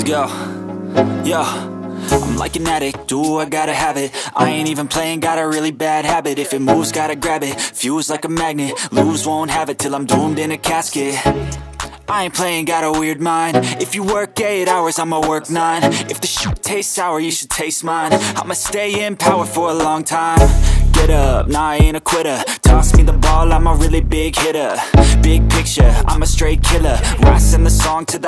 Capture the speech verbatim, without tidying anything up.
Yo, yo, I'm like an addict, do I gotta have it. I ain't even playing, got a really bad habit. If it moves, gotta grab it, fuse like a magnet. Lose, won't have it till I'm doomed in a casket. I ain't playing, got a weird mind. If you work eight hours, I'ma work nine. If the shit tastes sour, you should taste mine. I'ma stay in power for a long time. Get up, nah I ain't a quitter. Toss me the ball, I'm a really big hitter. Big picture, I'm a straight killer. Rising the song to the